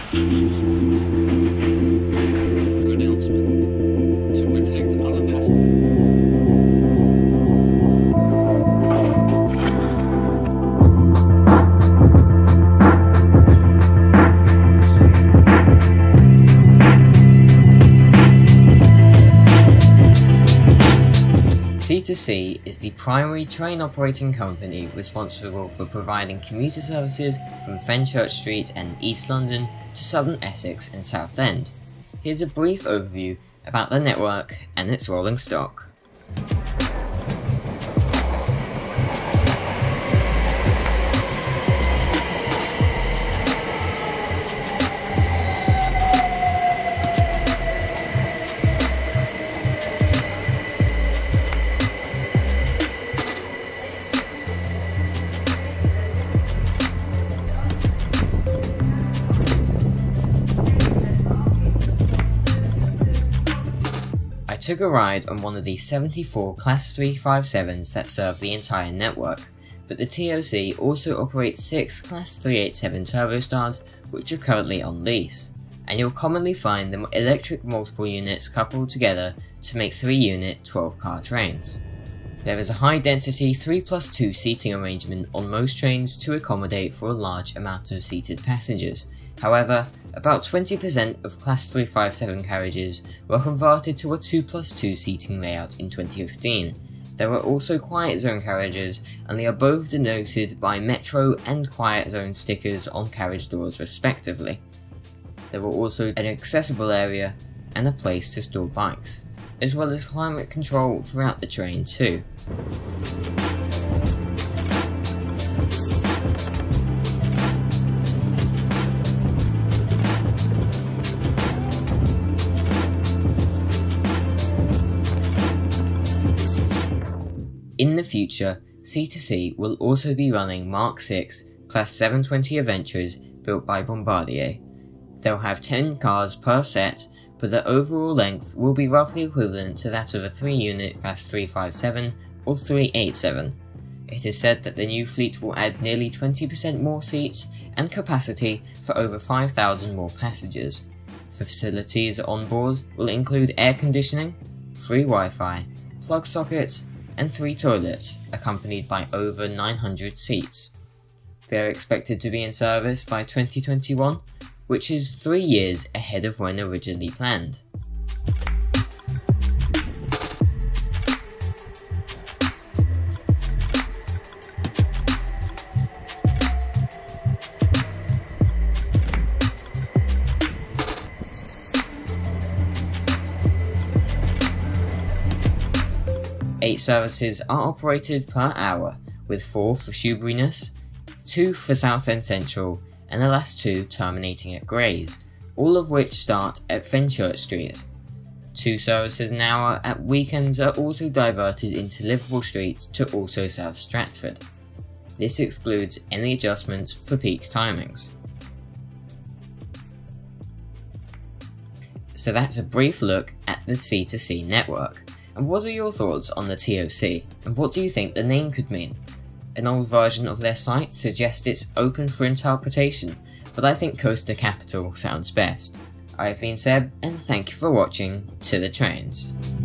c2c is the primary train operating company responsible for providing commuter services from Fenchurch Street and East London to Southern Essex and Southend. Here's a brief overview about the network and its rolling stock. I took a ride on one of the 74 Class 357s that serve the entire network, but the TOC also operates 6 Class 387 Turbostars which are currently on lease, and you'll commonly find the electric multiple units coupled together to make 3-unit 12-car trains. There is a high density 3+2 seating arrangement on most trains to accommodate for a large amount of seated passengers. However, about 20% of Class 357 carriages were converted to a 2+2 seating layout in 2015. There were also quiet zone carriages, and they are both denoted by metro and quiet zone stickers on carriage doors respectively. There were also an accessible area and a place to store bikes, as well as climate control throughout the train too. In the future, c2c will also be running Mark 6 Class 720 Aventras built by Bombardier. They'll have 10 cars per set, but the overall length will be roughly equivalent to that of a 3-unit Class 357 or 387. It is said that the new fleet will add nearly 20% more seats and capacity for over 5,000 more passengers. Facilities on board will include air conditioning, free Wi-Fi, plug sockets, and 3 toilets, accompanied by over 900 seats. They are expected to be in service by 2021, which is 3 years ahead of when originally planned. Eight services are operated per hour, with 4 for Shoeburyness, 2 for Southend Central, and the last 2 terminating at Grays, all of which start at Fenchurch Street. 2 services an hour at weekends are also diverted into Liverpool Street to also South Stratford. This excludes any adjustments for peak timings. So that's a brief look at the c2c network. And what are your thoughts on the TOC, and what do you think the name could mean? An old version of their site suggests it's open for interpretation, but I think Coaster Capital sounds best. I've been Seb, and thank you for watching To The Trains.